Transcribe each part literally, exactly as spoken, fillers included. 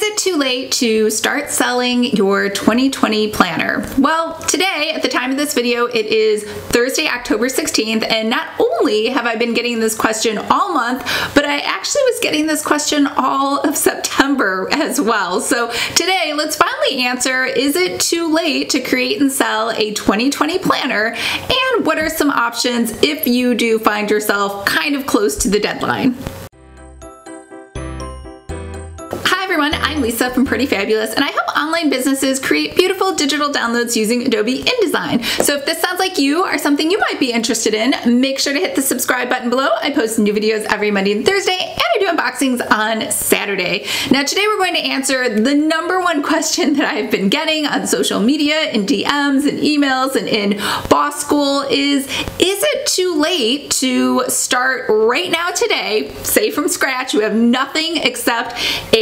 Is it too late to start selling your twenty twenty planner? Well, today, at the time of this video, it is Thursday, October sixteenth, and not only have I been getting this question all month, but I actually was getting this question all of September as well. So today, let's finally answer, is it too late to create and sell a twenty twenty planner? And what are some options if you do find yourself kind of close to the deadline? Everyone, I'm Lisa from Pretty Fabulous, and I help online businesses create beautiful digital downloads using Adobe InDesign. So if this sounds like you or something you might be interested in, make sure to hit the subscribe button below. I post new videos every Monday and Thursday, and I do unboxings on Saturday. Now today we're going to answer the number one question that I've been getting on social media, in D Ms, and emails, and in Boss School is, is it too late to start right now today, say from scratch, you have nothing except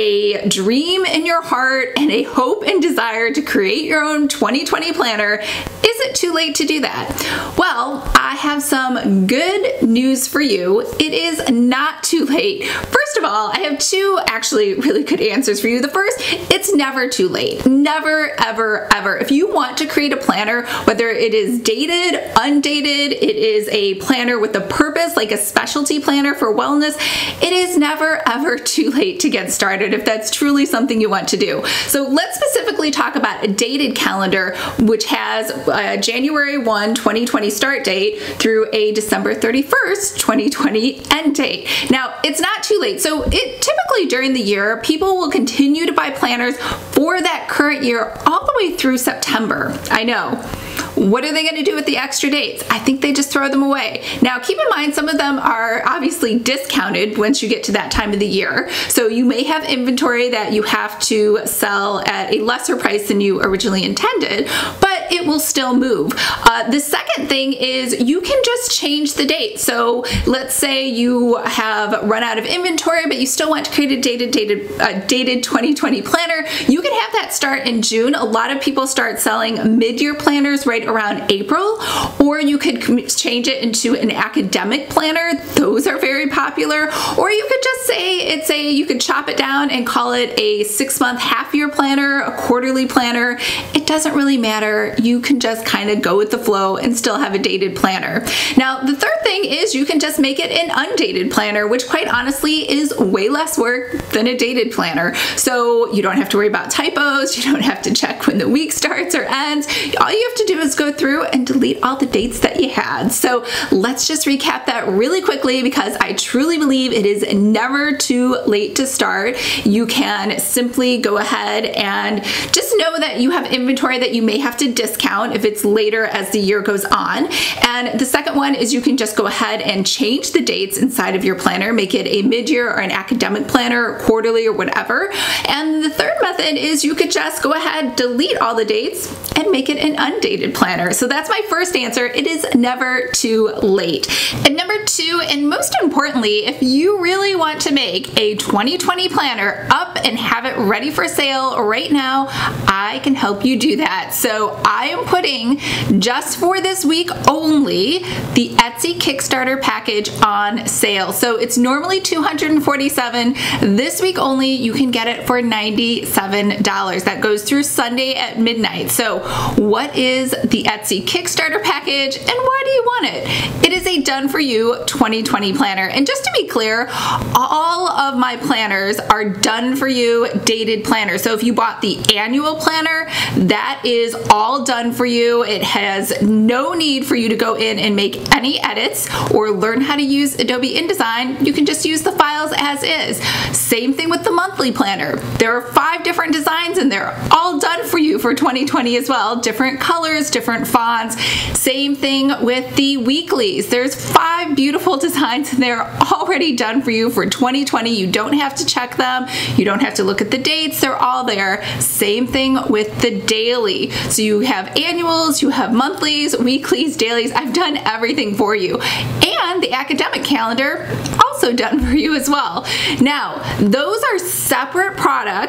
a dream in your heart and a hope and desire to create your own twenty twenty planner. Is it too late to do that? Well, I have some good news for you. It is not too late. First of all, I have two actually really good answers for you. The first, it's never too late. Never, ever, ever. If you want to create a planner, whether it is dated, undated, it is a planner with a purpose, like a specialty planner for wellness, it is never, ever too late to get started if that's truly something you want to do. So let's specifically talk about a dated calendar, which has a January first, twenty twenty start date through a December thirty-first, twenty twenty end date. Now, it's not too late. So it typically during the year, people will continue to buy planners for that current year all the way through September. I know. What are they going to do with the extra dates? I think they just throw them away. Now, keep in mind, some of them are obviously discounted once you get to that time of the year. So you may have inventory that you have to sell at a lesser price than you originally intended, but it will still move. Uh, the second thing is you can just change the date. So let's say you have run out of inventory, but you still want to create a dated, dated, uh, dated twenty twenty planner. You can have that start in June. A lot of people start selling mid-year planners right around April, or you could change it into an academic planner. Those are very popular. Or you could just say it's a, you could chop it down and call it a six-month half-year planner, a quarterly planner. It doesn't really matter. You can just kind of go with the flow and still have a dated planner. Now, the third thing is you can just make it an undated planner, which quite honestly is way less work than a dated planner. So you don't have to worry about typos. You don't have to check when the week starts or ends. All you have to do is go through and delete all the dates that you had. So let's just recap that really quickly, because I truly believe it is never too late to start. You can simply go ahead and just know that you have inventory that you may have to discount if it's later as the year goes on. And the second one is you can just go ahead and change the dates inside of your planner, make it a mid-year or an academic planner, or quarterly or whatever. And the third method is you could just go ahead, delete all the dates, and make it an undated planner. So that's my first answer. It is never too late. And number two, and most importantly, if you really want to make a twenty twenty planner up and have it ready for sale right now, I can help you do that. So I am putting, just for this week only, the Etsy Kickstarter package on sale. So it's normally two hundred forty-seven dollars. This week only, you can get it for ninety-seven dollars. That goes through Sunday at midnight. So what is the Etsy Kickstarter package, and why do you want it? It is a done-for-you twenty twenty planner. And just to be clear, all of my planners are done-for-you dated planners. So if you bought the annual planner, that is all done for you. It has no need for you to go in and make any edits or learn how to use Adobe InDesign. You can just use the files as is. Same thing with the monthly planner. There are five different designs in there, all done for you for twenty twenty as well. Different colors, different fonts. Same thing with the weeklies. There's five beautiful designs and they're already done for you for twenty twenty. You don't have to check them. You don't have to look at the dates. They're all there. Same thing with the daily. So you have annuals, you have monthlies, weeklies, dailies. I've done everything for you. And the academic calendar, also done for you as well. Now, those are separate products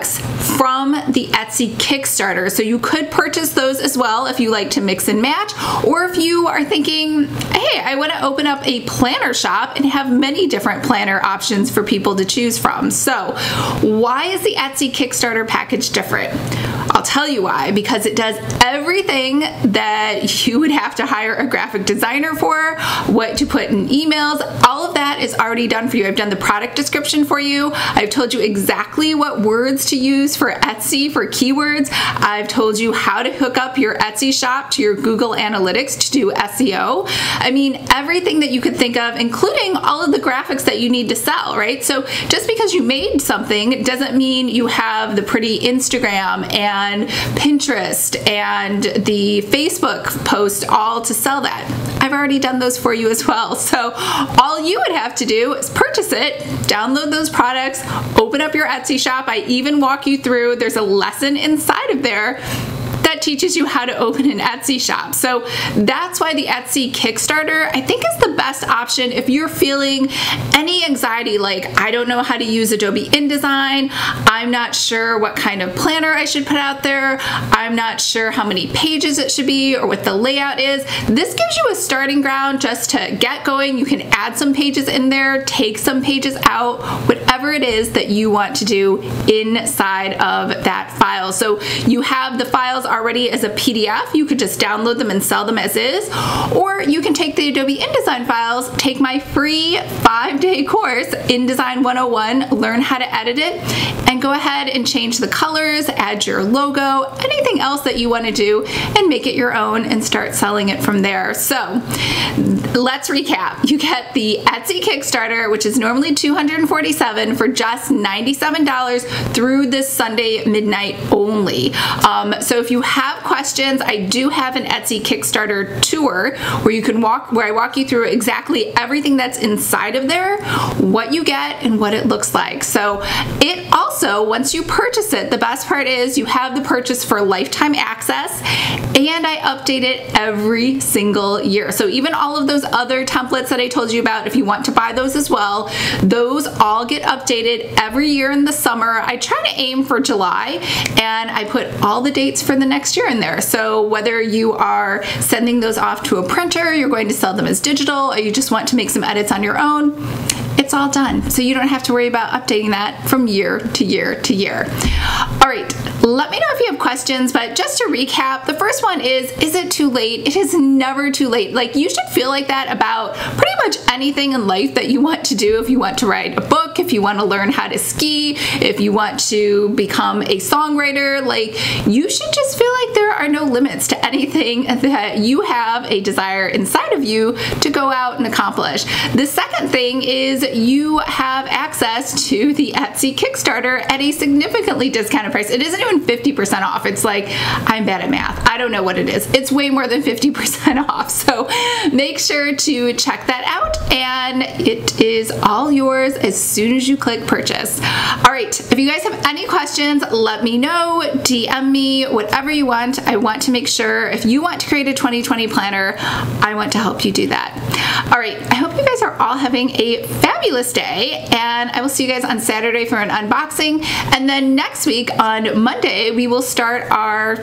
from the Etsy Kickstarter. So you could purchase those as well if you like to mix and match, or if you are thinking, hey, I want to open up a planner shop and have many different planner options for people to choose from. So why is the Etsy Kickstarter package different? I'll tell you why, because it does everything that you would have to hire a graphic designer for, what to put in emails, all of that is already done for you. I've done the product description for you. I've told you exactly what words to use for Etsy for keywords. I've told you how to hook up your Etsy shop to your Google Analytics to do S E O. I mean, everything that you could think of, including all of the graphics that you need to sell, right? So just because you made something doesn't mean you have the pretty Instagram and and Pinterest and the Facebook post all to sell that. I've already done those for you as well. So all you would have to do is purchase it, download those products, open up your Etsy shop. I even walk you through, there's a lesson inside of there that teaches you how to open an Etsy shop. So that's why the Etsy Kickstarter, I think, is the best option if you're feeling any anxiety, like, I don't know how to use Adobe InDesign, I'm not sure what kind of planner I should put out there, I'm not sure how many pages it should be or what the layout is. This gives you a starting ground just to get going. You can add some pages in there, take some pages out, whatever it is that you want to do inside of that file. So you have the files already as a P D F. You could just download them and sell them as is, or you can take the Adobe InDesign files, take my free five-day course, InDesign one oh one, learn how to edit it, and go ahead and change the colors, add your logo, anything else that you want to do, and make it your own and start selling it from there. So let's recap. You get the Etsy Kickstarter, which is normally two hundred forty-seven dollars, for just ninety-seven dollars through this Sunday midnight only. Um, so if you have questions, I do have an Etsy Kickstarter tour where you can walk, where I walk you through exactly everything that's inside of there, what you get, and what it looks like. So it also, once you purchase it, the best part is you have the purchase for lifetime access, and I update it every single year. So even all of those other templates that I told you about, if you want to buy those as well, those all get updated every year in the summer. I try to aim for July, and I put all the dates for the next year in there. So whether you are sending those off to a printer, you're going to sell them as digital, or you just want to make some edits on your own, it's all done. So you don't have to worry about updating that from year to year to year. All right, let me know if you have questions, but just to recap, the first one is, is it too late? It is never too late. Like, you should feel like that about pretty much anything in life that you want to do. If you want to write a book, if you want to learn how to ski, if you want to become a songwriter, like, you should just feel like there are no limits to anything that you have a desire inside of you to go out and accomplish. The second thing is you have access to the Etsy Kickstarter at a significantly discounted price. It isn't even fifty percent off. It's like, I'm bad at math. I don't know what it is. It's way more than fifty percent off. So make sure to check that out, and it is all yours as soon as you click purchase. All right, if you guys have any questions, let me know, D M me, whatever you want. I want to make sure if you want to create a twenty twenty planner, I want to help you do that. All right, I hope you guys are all having a fabulous day, and I will see you guys on Saturday for an unboxing, and then next week on Monday we will start our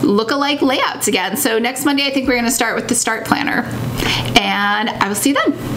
lookalike layouts again. So next Monday I think we're going to start with the start planner, and I will see you then.